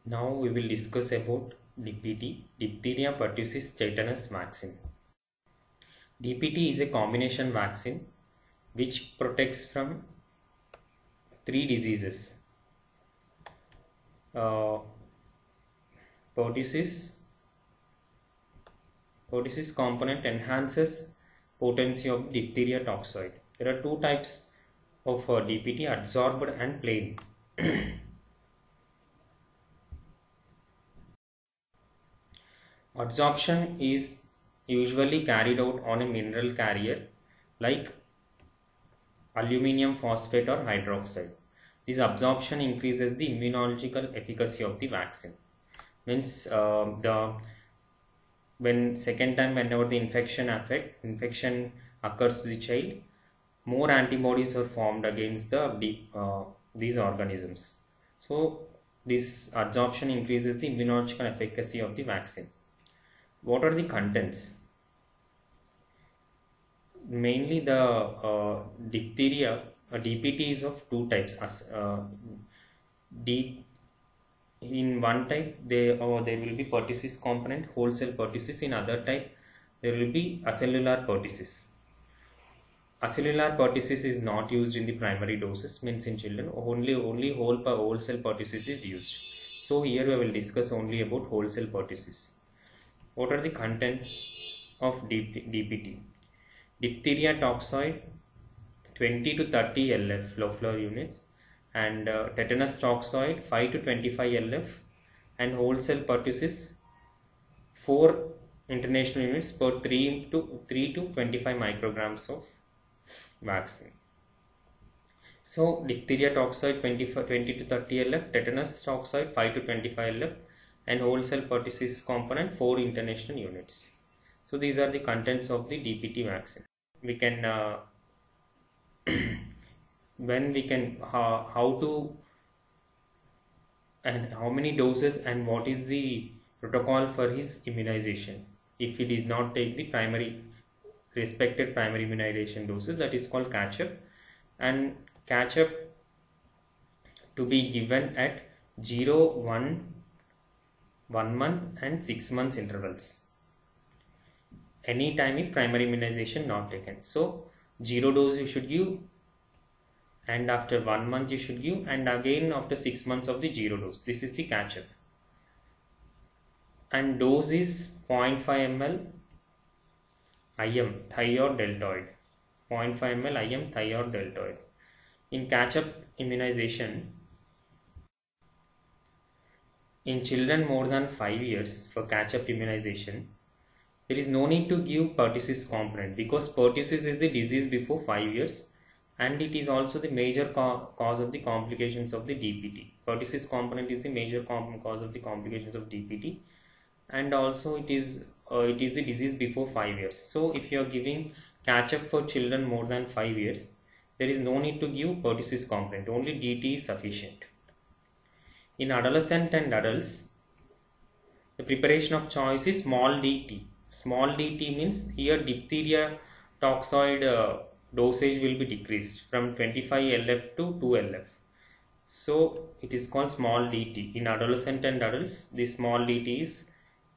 Now we will discuss about DPT, diphtheria, pertussis, tetanus vaccine. DPT is a combination vaccine which protects from three diseases. Pertussis component enhances potency of diphtheria toxoid. There are two types of DPT, adsorbed and plain. Adsorption is usually carried out on a mineral carrier like aluminium phosphate or hydroxide. This absorption increases the immunological efficacy of the vaccine. Means when second time whenever the infection occurs to the child, more antibodies are formed against these organisms. So this adsorption increases the immunological efficacy of the vaccine. What are the contents? Mainly the diphtheria, DPT is of two types. In one type there will be pertussis component, whole cell pertussis. In other type there will be acellular pertussis. Acellular pertussis is not used in the primary doses, means in children only whole cell pertussis is used. So here we will discuss only about whole cell pertussis. What are the contents of DPT? Diphtheria toxoid 20 to 30 LF Loeffler units, and tetanus toxoid 5 to 25 LF, and whole cell pertussis 4 international units per 3 to 25 micrograms of vaccine. So diphtheria toxoid 20 to 30 LF, tetanus toxoid 5 to 25 LF, and whole cell pertussis component 4 international units. So these are the contents of the DPT vaccine. We can how to and how many doses and what is the protocol for his immunization if he did not take the respected primary immunization doses, that is called catch-up. And catch-up to be given at 0, 1 month and 6 months intervals, any time if primary immunization not taken. So 0 dose you should give, and after 1 month you should give, and again after 6 months of the 0 dose. This is the catch-up, and dose is 0.5 ml IM thigh or deltoid, 0.5 ml IM thigh or deltoid. In catch-up immunization in children more than 5 years, for catch-up immunization there is no need to give pertussis component, because pertussis is the disease before 5 years, and it is also the major cause of the complications of the DPT. Pertussis component is the major cause of the complications of DPT, and also it is the disease before 5 years. So if you are giving catch-up for children more than 5 years, there is no need to give pertussis component, only DT is sufficient. In adolescent and adults, the preparation of choice is small dt. Small dt means here diphtheria toxoid dosage will be decreased from 25 LF to 2 LF. So it is called small dt. In adolescent and adults, the small dt is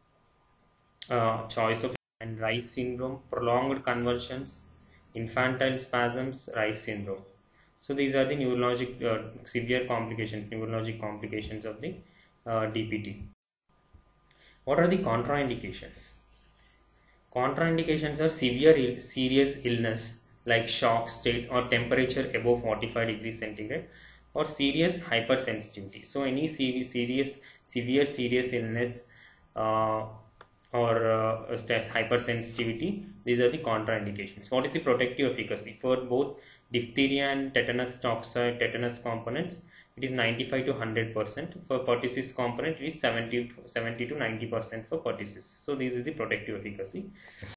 choice of. And Reye's syndrome, prolonged convulsions, infantile spasms, Reye's syndrome. So these are the neurologic severe complications, neurologic complications of the DPT. What are the contraindications? Contraindications are severe serious illness like shock state or temperature above 45 degrees centigrade, or serious hypersensitivity. So any severe serious illness or hypersensitivity, these are the contraindications. What is the protective efficacy? For both diphtheria and tetanus toxoid, tetanus components, it is 95 to 100%. For pertussis component, it is 70 to 90% for pertussis. So this is the protective efficacy.